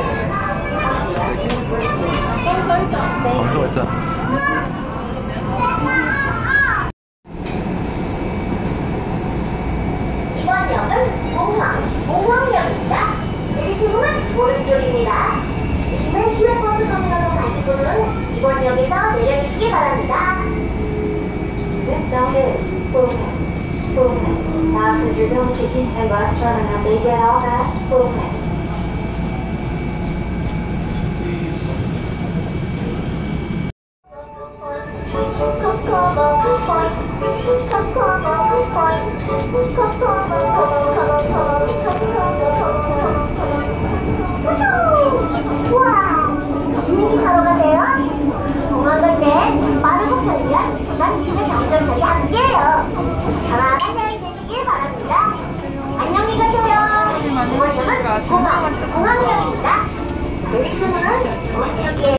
방송 했잖아. 이번 역은 공항역입니다. 내리실 문은 오른쪽입니다. 김해 시외버스 터미널로 가실 분은 이번 역에서 내려주시기 바랍니다. This stop is Phuket. Phuket. Passenger don't ticket and bus terminal may get off at Phuket. 우와! 비행기 타러 가세요? 공항 갈 때 빠르고 편리한 부산 기내 경전철이 함께해요. 편안한 여행 되시길 바랍니다. 안녕히 가세요. 이번 역은 공항역입니다. 내리시는 문은 오른쪽이에요.